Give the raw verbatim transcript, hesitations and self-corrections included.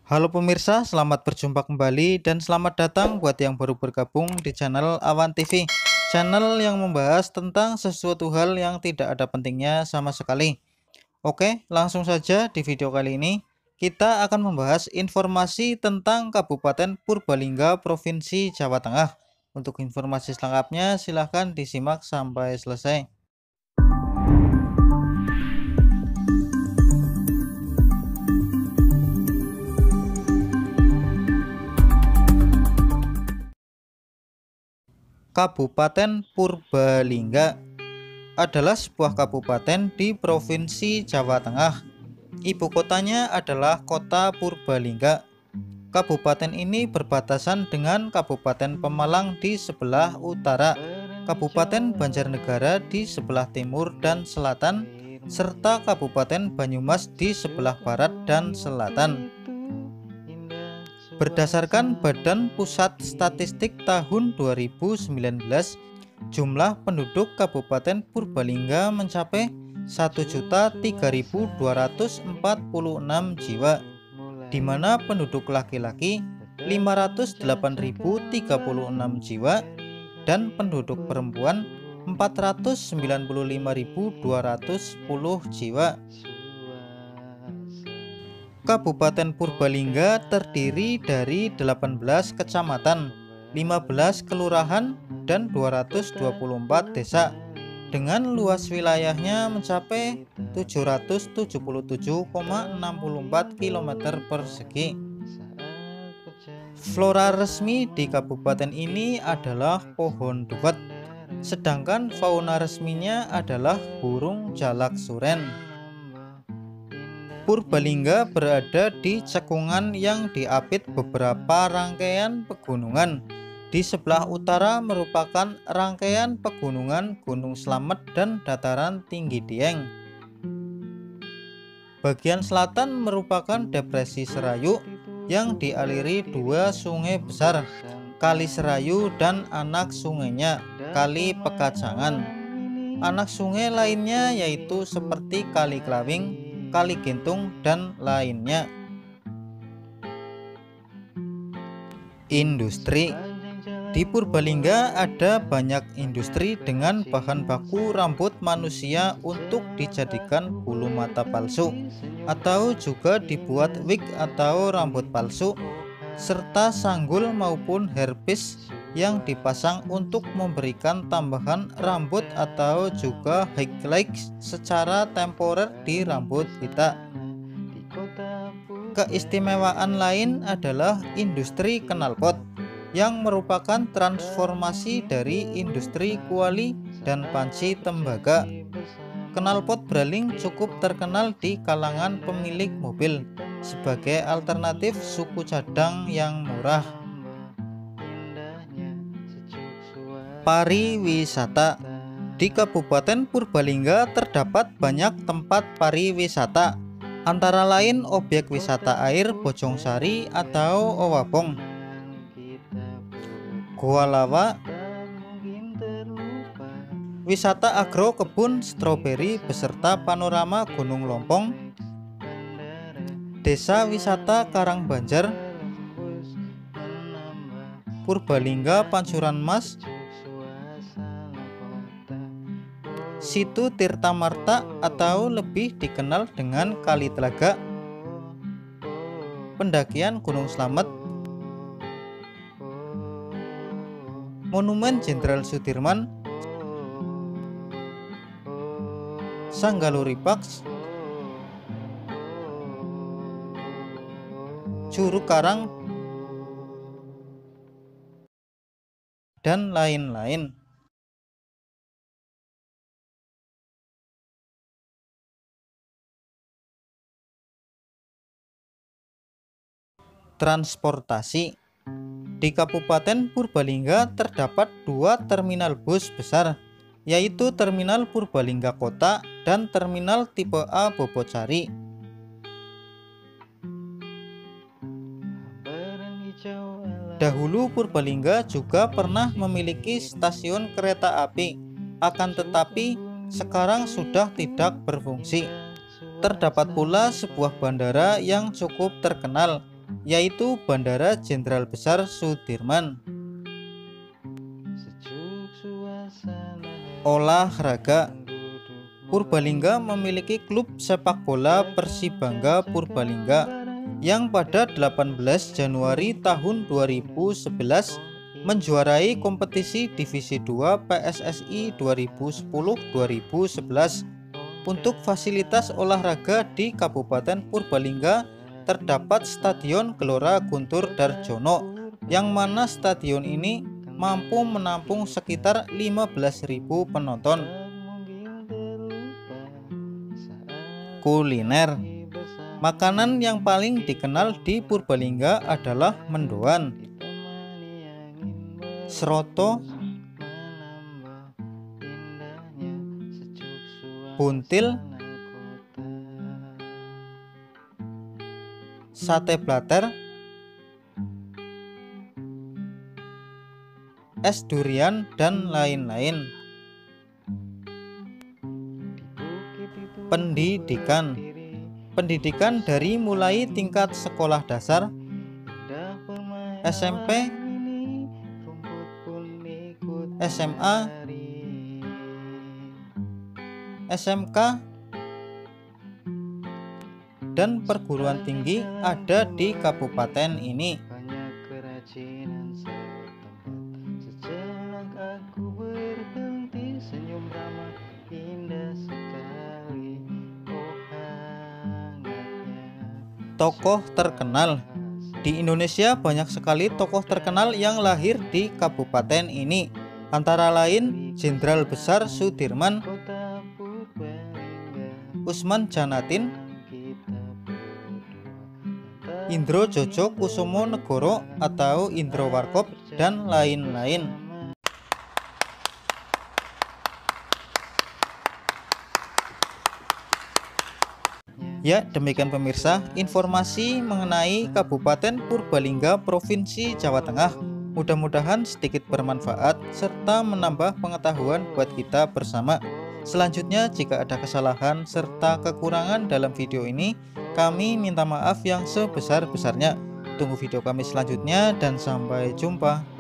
Halo pemirsa, selamat berjumpa kembali dan selamat datang buat yang baru bergabung di channel Awan T V. Channel yang membahas tentang sesuatu hal yang tidak ada pentingnya sama sekali. Oke, langsung saja di video kali ini kita akan membahas informasi tentang Kabupaten Purbalingga, Provinsi Jawa Tengah. Untuk informasi selengkapnya silahkan disimak sampai selesai. Kabupaten Purbalingga adalah sebuah kabupaten di Provinsi Jawa Tengah. Ibu kotanya adalah Kota Purbalingga. Kabupaten ini berbatasan dengan Kabupaten Pemalang di sebelah utara, Kabupaten Banjarnegara di sebelah timur dan selatan, serta Kabupaten Banyumas di sebelah barat dan selatan. Berdasarkan Badan Pusat Statistik tahun dua ribu sembilan belas, jumlah penduduk Kabupaten Purbalingga mencapai satu juta tiga ribu dua ratus empat puluh enam jiwa, di mana penduduk laki-laki lima ratus delapan ribu tiga puluh enam jiwa dan penduduk perempuan empat ratus sembilan puluh lima ribu dua ratus sepuluh jiwa. Kabupaten Purbalingga terdiri dari delapan belas kecamatan, lima belas kelurahan, dan dua ratus dua puluh empat desa dengan luas wilayahnya mencapai tujuh ratus tujuh puluh tujuh koma enam empat kilometer persegi. Flora resmi di kabupaten ini adalah pohon duet, sedangkan fauna resminya adalah burung jalak suren. Purbalingga berada di cekungan yang diapit beberapa rangkaian pegunungan. Di sebelah utara merupakan rangkaian pegunungan Gunung Slamet dan dataran tinggi Dieng. Bagian selatan merupakan depresi Serayu yang dialiri dua sungai besar, Kali Serayu dan anak sungainya, Kali Pekajangan. Anak sungai lainnya yaitu seperti Kali Klawing, Kali Gintung, dan lainnya. Industri di Purbalingga ada banyak industri dengan bahan baku rambut manusia untuk dijadikan bulu mata palsu atau juga dibuat wig atau rambut palsu, serta sanggul maupun hairpiece yang dipasang untuk memberikan tambahan rambut atau juga highlights secara temporer di rambut kita. Keistimewaan lain adalah industri knalpot yang merupakan transformasi dari industri kuali dan panci tembaga. Knalpot Braling cukup terkenal di kalangan pemilik mobil sebagai alternatif suku cadang yang murah. Pariwisata di Kabupaten Purbalingga terdapat banyak tempat pariwisata, antara lain objek wisata air Bojongsari atau Owabong, Goa Lawa, wisata agro kebun stroberi beserta panorama Gunung Lompong, desa wisata Karangbanjar, Purbalingga Pancuran Mas, Situ Tirta Marta atau lebih dikenal dengan Kali Telaga, pendakian Gunung Slamet, Monumen Jenderal Sudirman, Sanggaluri Paks, Curug Karang, dan lain-lain. Transportasi di Kabupaten Purbalingga terdapat dua terminal bus besar, yaitu Terminal Purbalingga Kota dan Terminal Tipe A Bobocari. Dahulu Purbalingga juga pernah memiliki stasiun kereta api, akan tetapi sekarang sudah tidak berfungsi. Terdapat pula sebuah bandara yang cukup terkenal, yaitu Bandara Jenderal Besar Sudirman. Olahraga. Purbalingga memiliki klub sepak bola Persibangga Purbalingga yang pada delapan belas Januari tahun dua ribu sebelas menjuarai kompetisi Divisi dua P S S I dua ribu sepuluh dua ribu sebelas. Untuk fasilitas olahraga di Kabupaten Purbalingga terdapat Stadion Gelora Guntur Darjono, yang mana stadion ini mampu menampung sekitar lima belas ribu penonton. Kuliner. Makanan yang paling dikenal di Purbalingga adalah mendoan, seroto, buntil, sate blater, es durian, dan lain-lain. Pendidikan. Pendidikan dari mulai tingkat sekolah dasar, S M P, S M A, S M K, dan perguruan tinggi ada di kabupaten ini. Tokoh terkenal. Di Indonesia banyak sekali tokoh terkenal yang lahir di kabupaten ini, antara lain Jenderal Besar Sudirman, Usman Janatin, Indro Jojo Kusumo Negoro atau Indro Warkop, dan lain-lain. Ya, demikian pemirsa, informasi mengenai Kabupaten Purbalingga, Provinsi Jawa Tengah. Mudah-mudahan sedikit bermanfaat serta menambah pengetahuan buat kita bersama. Selanjutnya, jika ada kesalahan serta kekurangan dalam video ini, kami minta maaf yang sebesar-besarnya. Tunggu video kami selanjutnya dan sampai jumpa.